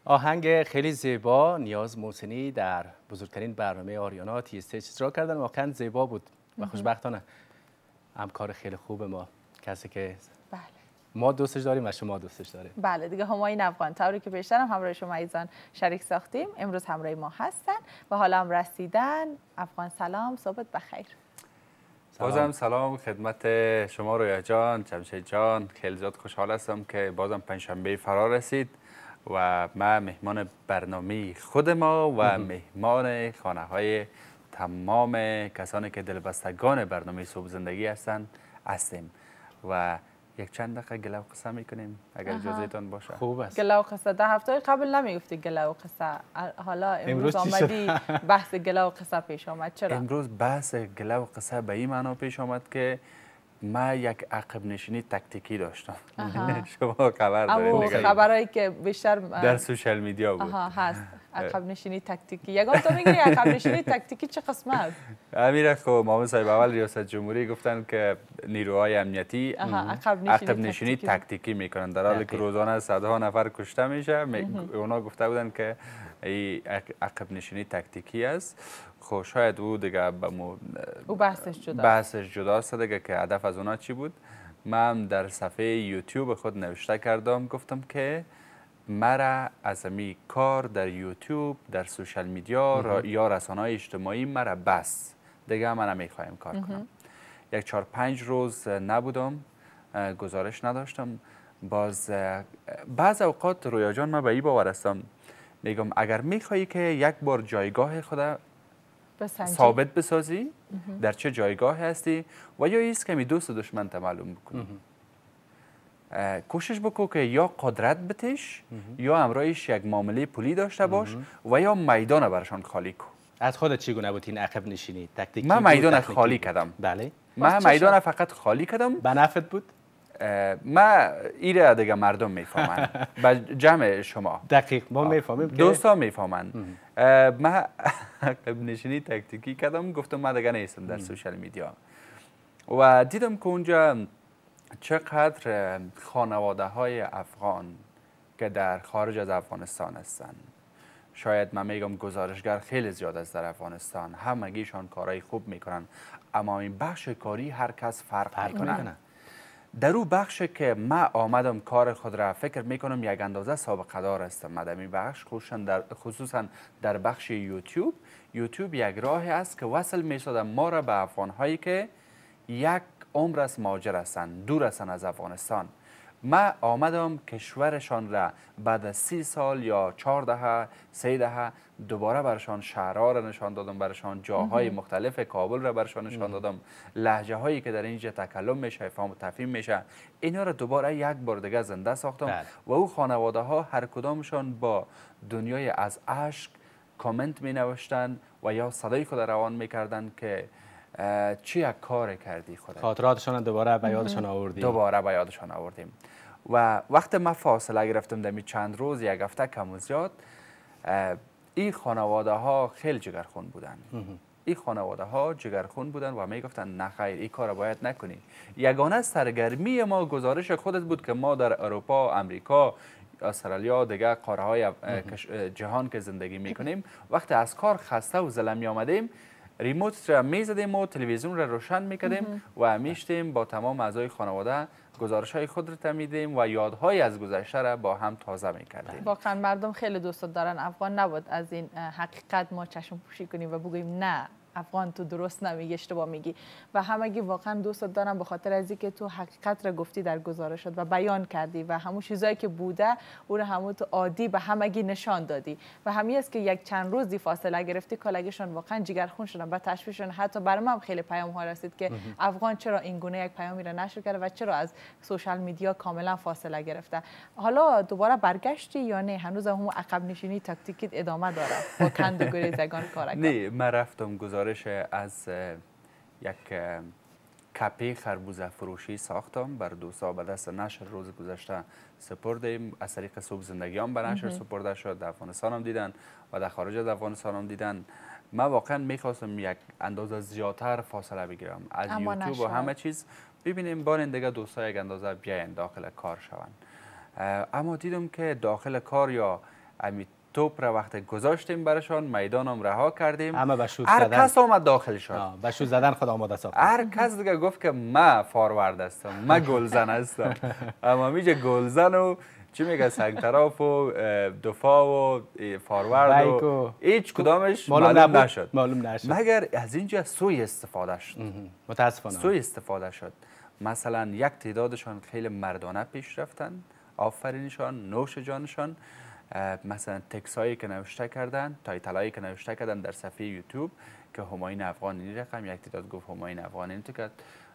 آهنگ خیلی زیبا نیاز محسنی در بزرگترین برنامه آریانا تی استیج اجرا کردن. واقعا زیبا بود و خوشبختانه همکار خیلی خوب ما، کسی که بله ما دوستش داریم و شما دوستش داریم. بله دیگه، همایون افغان طوری که بیشتر هم همراه شما عزیزان شریک ساختیم، امروز همراه ما هستن و حالا هم رسیدن. افغان سلام، صبحت بخیر. بازم سلام خدمت شما رویا جان، جمشید جان. خیلی زیاد خوشحال هستم که بازم پنجشنبه فرا رسید و ما مهمان برنامه خود ما و مهمان خانه های تمام کسانی که دلبستگان برنامه صبح زندگی هستیم و یک چند دقیقه گله و قصه میکنیم اگر اجازهتان باشه. خوب است. گله و قصه. ده هفته قبل نمیگفتی گله و قصه، حالا امروز آمدی بحث گله و قصه پیش آمد. چرا امروز بحث گله و قصه به این معنا پیش آمد که ما یک عقب نشینی تاکتیکی داشتم. شما خبر دارید؟ خبرایی که بیشتر در سوشال میدیا بود. هست عقب نشینی تاکتیکی. یگان تو میگی عقب نشینی تاکتیکی چه قسم است؟ امیر خو محمد صاحب اول ریاست جمهوری گفتن که نیروهای امنیتی عقب نشینی تاکتیکی میکنن، در حالی که روزانه صدها نفر کشته میشه. اونا گفته بودن که این عقب نشینی تاکتیکی است. خب شاید او دیگه او بحثش جداست دیگه که هدف از اونا چی بود. من در صفحه یوتیوب خود نوشته کردم، گفتم که مرا از امی کار در یوتیوب، در سوشال میدیا یا رسانه‌های اجتماعی مرا بس دیگه من نمیخوایم کار کنم. یک 4-5 روز نبودم، گزارش نداشتم. بعض اوقات رویا جان من به این باور هستم، میگم اگر میخوایی که یک بار جایگاه خود ثابت بسازی در چه جایگاه هستی و یا ایست که می دوست و دشمن تا معلوم بکنی، کوشش بکن که یا قدرت بتش یا همراهش یک معامله پولی داشته باش و یا میدان برشان خالی کن. از خودت چگونه بود این عقب نشینی تاکتیکی؟ من میدان خالی کردم. بله. من میدان فقط خالی کردم. به نفعت بود؟ ما ایره دیگه مردم میفهمن. با جمع شما دقیق ما میفهمیم، دوستا میفهمن. من عقب نشینی تاکتیکی کردم، گفتم من دیگه نیستم در سوشال میدیا و دیدم که اونجا چقدر خانواده های افغان که در خارج از افغانستان هستن، شاید من میگم گزارشگر خیلی زیاد است در افغانستان، همگیشان کارهای خوب میکنن، اما این بخش کاری هر کس فرق میکنه. در او بخش که من آمدم کار خود را فکر میکنم یک اندازه سابقه دار هستم. مدامی بخش خصوصا در بخش یوتیوب یک راهی است که وصل میسازد ما را به افغانهایی که یک عمر از مهاجر هستند، دور هستند از افغانستان. من آمدم کشورشان را بعد از 30 سال یا 4 دهه 3 دهه دوباره برشان شهرها را نشان دادم، برشان جاهای مختلف کابل را برشان نشان دادم، لهجه هایی که در اینجا تکلم میشه، فهم و تفهیم میشه، اینا را دوباره یک بار دیگه زنده ساختم. و او خانواده ها هر کدامشان با دنیای از عشق کامنت می نوشتن و یا صدای خود روان میکردن که چی یک کار کردی خدا، خاطراتشان دوباره به یادشان آوردیم. و وقت ما فاصله گرفتم دمی چند روز، یک هفته کم و زیاد، این خانواده ها خیلی جگرخون بودن. و می گفتن نه خیر این کار باید نکنی. یگانه سرگرمی ما گزارش خودت بود که ما در اروپا، امریکا، استرالیا، دیگه قاره های جهان که زندگی میکنیم، وقتی از کار خسته و زلمی آمدیم، ریموت را میزدیم و تلویزیون را روشن میکردیم و میشتیم با تمام اعضای خانواده گزارش های خود را تمیدیم و یادهای از گذشته را با هم تازه میکردیم. واقعا مردم خیلی دوست دارن افغان، نبود از این حقیقت ما چشم پوشی کنیم و بگوییم نه افغان تو درست نمیگی، اشتباه میگی. و همگی واقعا دوست دارم به خاطر از اینکه تو حقیقت را گفتی در گزارشات و بیان کردی و همون چیزایی که بوده اون همون تو عادی به همگی نشان دادی. و همین است که یک چند روزی فاصله گرفتی، کالگیشون واقعا جگرخون شدن و تشویششون. حتی برای من خیلی پیام ها رسید که افغان چرا این گونه یک پیامی را نشر کرده و چرا از سوشال میدیا کاملا فاصله گرفته. حالا دوباره برگشتی یا نه هنوز هم عقب نشینی تاکتیکی ادامه داره با کند و گریزگان کارکار؟ نه، من رفتم گزارش از یک کپی خربوزه فروشی ساختم بر دوستا، به دست نشر روز گذشته سپردیم. از طریق صبح زندگی هم به نشر سپرده شد، در افغانستان هم دیدن و در خارج از افغانستان هم دیدن. من واقعا میخواستم یک اندازه زیادتر فاصله بگیرم از یوتیوب و همه چیز، ببینیم بار دیگه دوستا یک اندازه بیاین داخل کار شوند. اما دیدم که داخل کار یا امی توپ را وقتی گذاشتیم برشان میدان هم رها کردیم، همه به شوت هر زدن. کس آمد داخل شد. به شوت زدن خود آماده ساخت. هر کس دیگه گفت که ما فاروارد هستم، ما گلزن هستم. اما میگه گلزن و چی میگه سنگطراف و دفاع و فاروارد و هیچ کدامش معلوم نشد. مگر از اینجا سوء استفاده شد. متاسفانه سوء استفاده شد. مثلا یک تعدادشان خیلی مردانه پیش رفتن، آفرینشان، نوش جانشان. مثلا تکس هایی که نوشته کردن، تایتل هایی که نوشته کردن در صفحه یوتیوب که همایون افغان این رقم، یک تعداد گفت همایون افغان این تو کرد.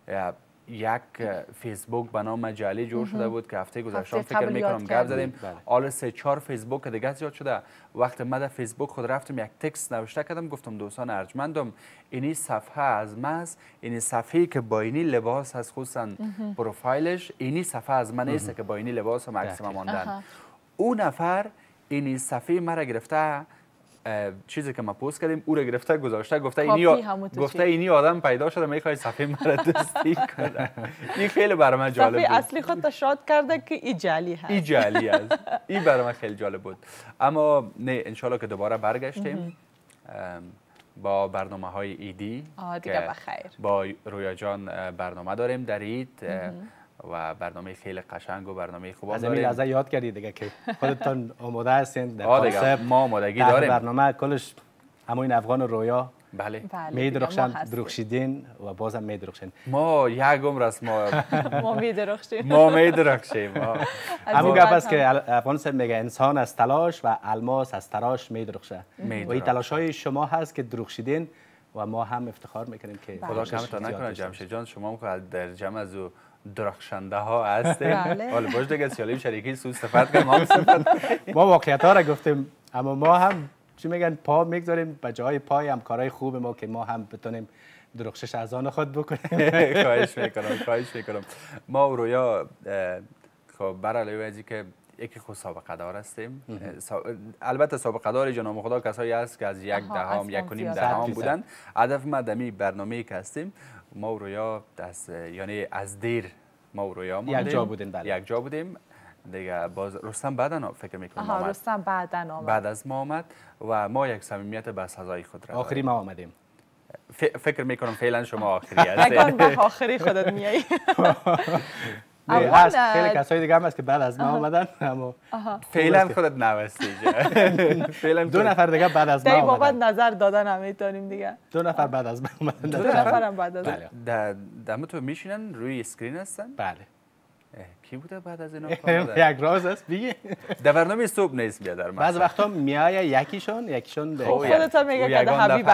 یک فیسبوک به نام جعلی جور شده بود که هفته گذشته فکر میکنم گپ زدیم. حالا 3-4 فیسبوک دیگه زیاد شده. وقتی من در فیسبوک خود رفتم یک تکست نوشته کردم، گفتم دوستان ارجمندم اینی صفحه از من است، اینی صفحه‌ای که با اینی لباس از خصوصا پروفایلش، اینی صفحه از من نیست که با اینی لباس و مکسیمم ماندن. اون نفر اینی صفحه مرا گرفته، چیزی که ما پست کردیم او را گرفته گذاشته، گفته اینی آدم پیدا شده میخواد صفحه مرا تصدیق کنه. این خیلی برای من جالب بود. صفحه اصلی خود تا شاد کرده که ای جعلی هست. ای جعلی است. این برای من خیلی جالب بود. اما نه انشالله که دوباره برگشتیم با برنامه های ایدی دیگه بخیر. با رویا جان برنامه داریم در عید و برنامه خیلی قشنگ و برنامه خوب از داریم. این لحظه یاد کردید دیگه که خودتون آماده هستین در کانسپت. ما آمادگی داریم. برنامه کلش همون افغان و رویا. بله. میدرخشن، درخشیدین و بازم میدرخشین. ما یک عمر است ما میدرخشیم. ما میدرخشیم. همون گپ است که افغان صاحب میگه انسان از تلاش و الماس از تراش میدرخشه. و این تلاش های شما هست که درخشیدین و ما هم افتخار میکنیم که خدا کمتون نکنه. جمشید جان شما هم در جمع از درخشنده ها هستیم. حالا باش دیگه سیالیم شریکی سو استفاده کنیم. ما واقعیت ها را گفتیم اما ما هم چی میگن پا میگذاریم به جای پای هم کارهای خوب ما که ما هم بتونیم درخشش از آن خود بکنیم. خواهش میکنم. ما و رویا خب برای ازی که یکی خود سابقه دار هستیم. البته سابقه دار جناب خدا کسایی هست که از 1 دهم 1.5 دهم بودن. هدف ما دمی برنامه‌ای که هستیم ما و رویا یعنی از دیر ما و رویا یک جا بودیم. یک جا بودیم دیگه. باز رستم بعداً فکر میکنم آمد. رستم بعد از ما آمد و ما یک صمیمیت به سزای خود را آخری ما آمدیم. فکر میکنم فعلا شما آخری هستید. اگه به آخری خودت میای. هست خیلی کسایی دیگه هم هست که بعد از ما آمدن اما فعلا خودت نوستی. فعلا 2 نفر دیگه بعد از ما آمدن. بابت نظر دادن هم میتونیم دیگه. 2 نفر بعد از ما آمدن. 2 نفر هم بعد از ما. دم تو میشینن روی اسکرین هستن؟ بله. کی بوده بعد از اینا؟ یک راز است بگی. در برنامه صبح نیست میاد در بعض وقتا میای یکیشون خودت میگه که حبیب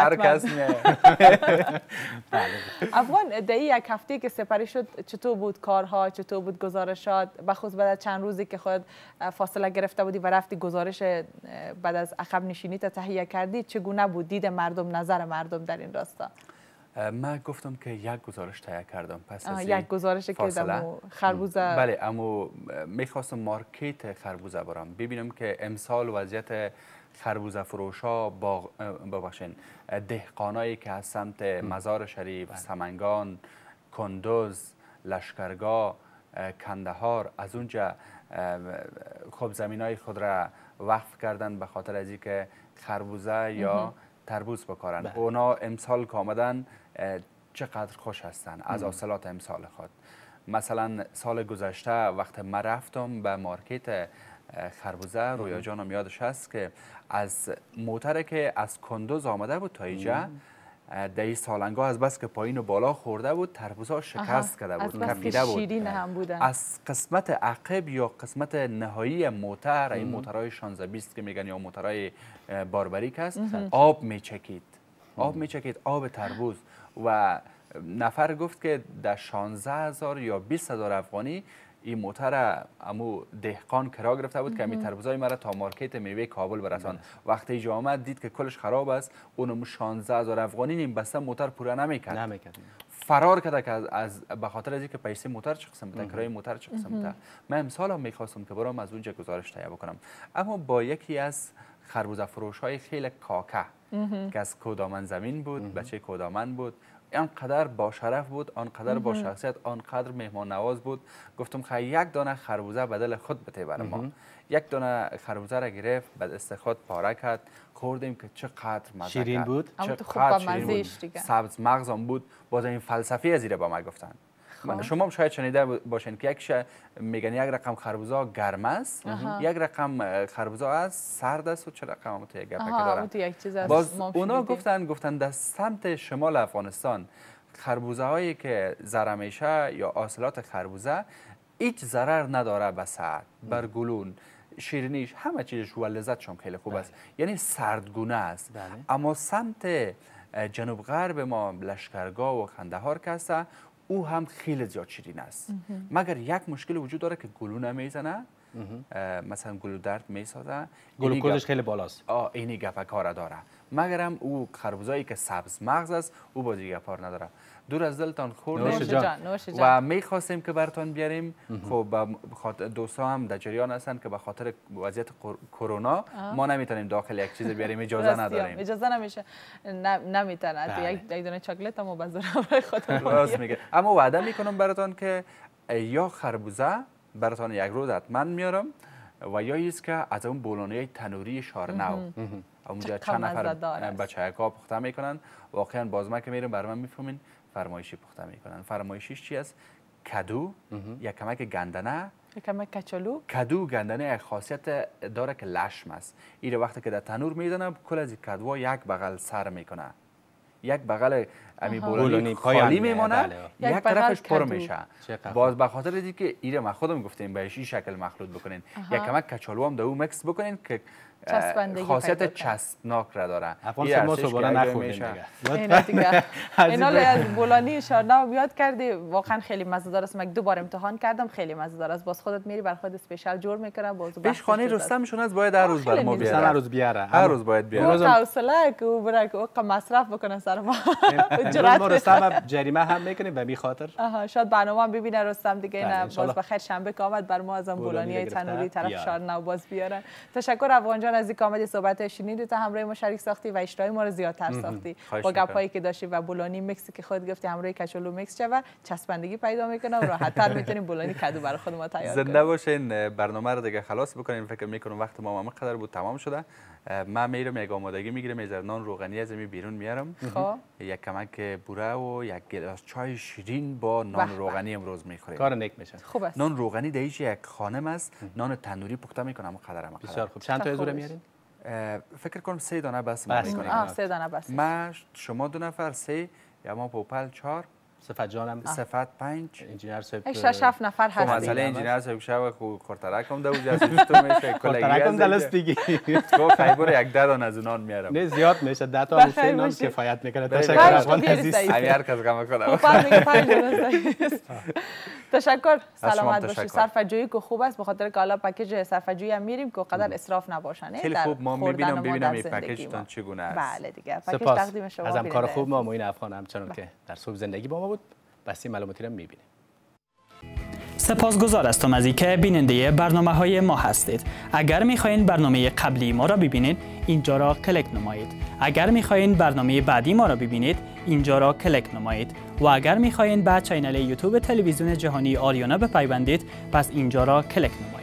افغان در یک هفته که سپری شد چطور بود کارها، چطور بود گزارشات؟ بخصوص بعد از چند روزی که خود فاصله گرفته بودی و رفتی گزارش بعد از عقب نشینی تهیه کردی، چگونه بود دید مردم، نظر مردم در این راستا؟ من گفتم که یک گزارش تهیه کردم پس از یک گزارش که دمو خربوزه. بله اما میخواستم مارکت خربوزه برم ببینم که امسال وضعیت خربوزه فروشا با ببخشین دهقانایی که از سمت مزار شریف، سمنگان، کندوز، لشکرگاه، کندهار از اونجا خب زمینای خود را وقف کردن به خاطر از اینکه خربوزه یا تربوز بکارن. اونا امسال که آمدن چقدر خوش هستن از حاصلات امسال خود. مثلا سال گذشته وقت من رفتم به مارکت خربوزه، رویا جانم یادش هست که از موتره که از کندوز آمده بود تا اینجا در این سالنگاه از بس که پایین و بالا خورده بود تربوزها شکست کرده بود، کپیده بود. از قسمت عقب یا قسمت نهایی موتر، این موترهای 16-20 که میگن یا موترهای باربریک است، آب میچکید. آب تربوز. و نفر گفت که در 16,000 یا 20,000 افغانی این موتر امو دهقان کرا گرفته بود که امی تربوزای مرا تا مارکت میوه کابل برسان. وقتی اینجا آمد دید که کلش خراب است، اونم 16,000 افغانی نیم بسته موتر پوره نمیکرد. فرار کرده که از به خاطر از اینکه پیسه موتر چه قسم بده، کرای موتر چه قسم بده. من امسال هم میخواستم که برام از اونجا گزارش تهیه بکنم، اما با یکی از خربوزه فروش های خیلی کاکه که از کودامن زمین بود، بچه کودامن بود، آنقدر با شرف بود، آنقدر با شخصیت، آنقدر مهمان نواز بود. گفتم خیلی یک دانه خربوزه بدل خود بده برای ما. یک دانه خربوزه را گرفت، بعد استخواد پاره کرد، خوردیم که چقدر مزه شیرین کرد. بود. چقدر شیرین بود. سبز مغزم بود. باز این فلسفی از زیر با ما گفتن. شما شاید شنیده باشین که میگن یک رقم خربوزه گرم است، یک رقم خربوزه است سرد است و چه رقم هم تو یک گپه داره. باز اونا گفتن در سمت شمال افغانستان خربوزه هایی که ضرر میشه یا حاصلات خربوزه هیچ ضرر نداره به صحت، بر گلون، شیرینیش، همه چیزش و لذتشون خیلی خوب است. یعنی سردگونه است. اما سمت جنوب غرب ما لشکرگاه و قندهار که است، او هم خیلی زیاد شیرین است. مگر یک مشکل وجود داره که گلو نمیزنه، مثلا گلو درد میسازه، گلوکوزش خیلی بالاست. اینی گپا کار داره. مگرم او خربوزه‌ای که سبز مغز است او بازی گپا نداره. دور از دلتان خوردیم و میخواستیم که براتون بیاریم. خب دوستا هم در جریان هستند که به خاطر وضعیت کرونا ما نمیتونیم داخل یک چیز بیاریم، اجازه نداریم. اجازه نمیشه، نمیتونه. یک دونه چاکلت هم به زور خودمون. راست میگه. اما وعده میکنم براتون که یا خربوزه براتون یک روز حتما میارم و یا ایست که از اون بولونی تنوری شارنو اونجا چند نفر بچه‌ها پخته میکنن. واقعا باز ما که میریم برای من میفهمین فرمایشی پخته میکنن. فرمایشیش چی است؟ کدو، یک کمک گندنه، یک کمک کچالو. کدو گندنه خاصیت داره که لشم است. این وقتی که در تنور میزنه کل از کدو یک بغل سر میکنه، یک بغل امی بولونی خالی میمونه، یک طرفش پر میشه. باز به خاطر اینکه ایره ما خودم گفتیم بهش این شکل مخلوط بکنین، یک کمک کچالو هم در او مکس بکنین که خاصیت چسبناک را داره. افغان ما صبحانه نخوریم دیگه. اینا از بولانی شارنو یاد کردی، واقعا خیلی مزه‌دار است. من 2 بار امتحان کردم، خیلی مزه‌دار است. باز خودت میری بر خودت اسپیشال جور میکنه. باز پیشخانه رستمشون از باید هر روز بر ما بیاره. هر روز بیاره. هر روز باید بیاره. روز حوصله که او برای که مصرف بکنه سر ما. ما رستم جریمه هم میکنیم به می خاطر. شاید برنامه هم ببینه رستم دیگه. اینا باز بخیر شنبه که آمد بر ما از بولانی تنوری طرف شارنو باز بیارن. تشکر افغان جان از کامدی صحبت شنیدید، تا همراه ما شریک ساختی و اشتهای ما رو زیادتر ساختی با گپایی که داشتی و بولانی میکسی که خود گفتی همراه کچالو میکس شوه چسبندگی پیدا میکنه و راحت‌تر میتونیم بولانی کدو برای خود ما تیار کنیم. زنده باشین. برنامه رو دیگه خلاص بکنیم. فکر میکنم وقت ما هم قدر بود تمام شده. من میرم یک آمادگی میگیرم، یه نان روغنی از می بیرون میارم، یک کمک بوره و یک گلاس چای شیرین با نان روغنی امروز میخوریم. کار نیک میشه. خوب است. نان روغنی دیش یک خانم است، نان تنوری پخته میکنم قدرم. بسیار خوب. چند تا ازوره میارین؟ فکر کنم 3 دانه بس میکنیم. 3 دانه بس. ما شما 2 نفر 3 یا ما پوپل 4 صفت جانم صفت 5 انجینیر صاحب 6 نفر هست. مثلا انجینیر صاحب شب خورترکم دو از تو میشه کلگی دلست دیگی تو خیبر یک دادن از اونان میارم. نه زیاد میشه 10 تا میشه نان کفایت میکنه. تشکر افغان عزیز. هر کس کم کنه. تشکر. سلامت باشی. صرفه‌جویی که خوب است، به خاطر که حالا پکیج صرفه‌جویی هم میریم که قدر اسراف نباشه. خیلی خوب. ما ببینم این پکیجتون چگونه است. بله دیگه. پکیج تقدیم شما. از همکار خوب ما معین افغان همچنان که در صبح زندگی با ما بود بسی معلوماتی را میبینیم. سپاسگزار هستم از اینکه بیننده برنامه‌های ما هستید. اگر می‌خواهید برنامه قبلی ما را ببینید، اینجا را کلیک نمایید. اگر می‌خواهید برنامه بعدی ما را ببینید، اینجا را کلیک نمایید. و اگر می‌خواهید به کانال یوتیوب تلویزیون جهانی آریانا بپیوندید، پس اینجا را کلیک نمایید.